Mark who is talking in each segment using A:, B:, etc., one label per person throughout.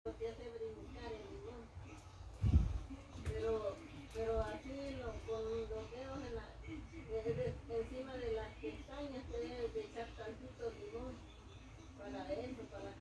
A: Pero así con los dedos encima de las pestañas se debe de echar tantito limón para eso, para...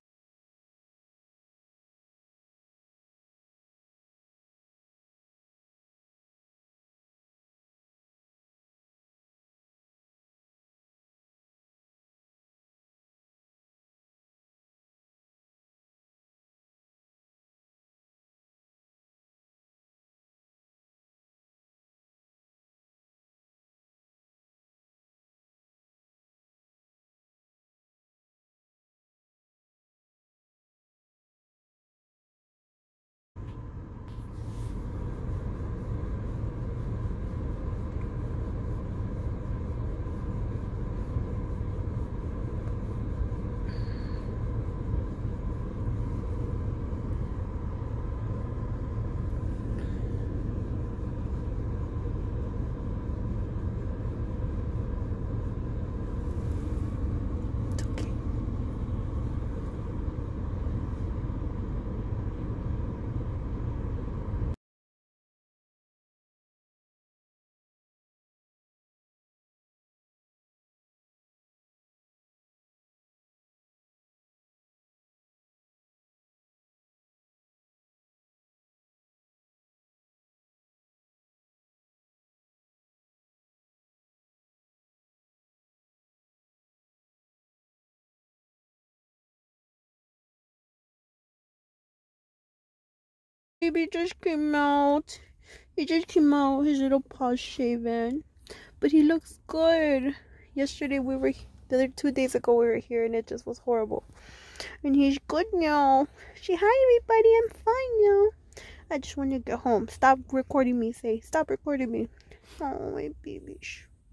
B: Baby just came out. He just came out, his little paws shaven. But he looks good. Yesterday the other 2 days ago we were here and it just was horrible. And he's good now. Say hi everybody, I'm fine now. I just want to get home. Stop recording me, say. Stop recording me. Oh, my baby.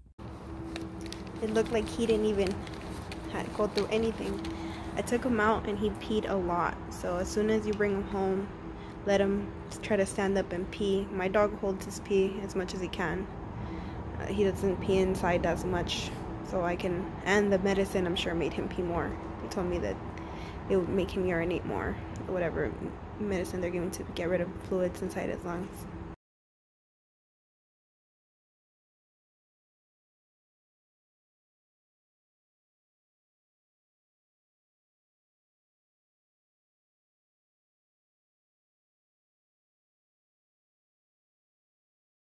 B: It looked like he didn't even have to go through anything. I took him out and he peed a lot. So as soon as you bring him home, let him try to stand up and pee. My dog holds his pee as much as he can. He doesn't pee inside as much, so I can, and the medicine I'm sure made him pee more. He told me that it would make him urinate more, or whatever medicine they're giving to get rid of fluids inside his lungs.